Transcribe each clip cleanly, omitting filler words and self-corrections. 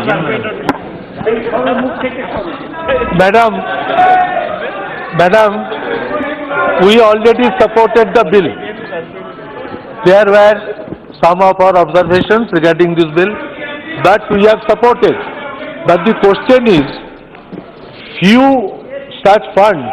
Madam, we already supported the bill. There were some of our observations regarding this bill, but we have supported. But the question is, few such funds,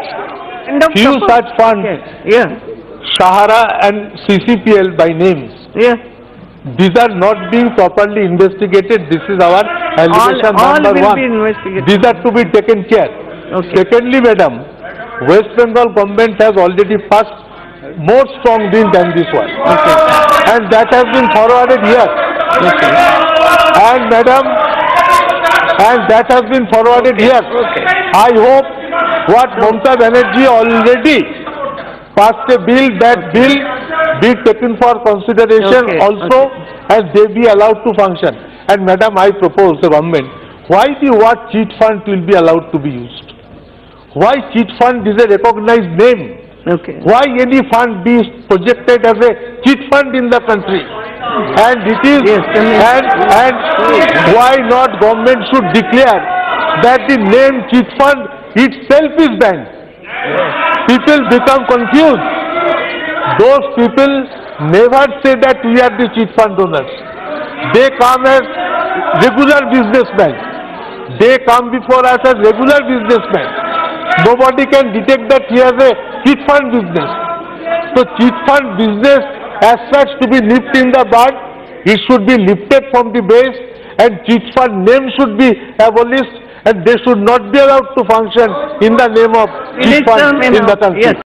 Sahara and CCPL by names, these are not being properly investigated. This is our allegation number one. These are to be taken care. Secondly, madam, West Bengal government has already passed more strong bill than this one, and that has been forwarded here. And madam, that has been forwarded here. I hope what Mamata Banerjee already passed a bill, that bill be taken for consideration also, and they be allowed to function. And madam, I propose the government, why the word cheat fund will be allowed to be used? Why cheat fund is a recognized name? Why any fund be projected as a cheat fund in the country? And it is, and why not government should declare that the name cheat fund itself is banned? People become confused. Those people never say that we are the cheat fund donors. They come as regular businessmen. They come before us as regular businessmen. Nobody can detect that he has a cheat fund business. So cheat fund business as such to be nipped in the bud, it should be lifted from the base, and cheat fund name should be abolished, and they should not be allowed to function in the name of cheat fund in the country.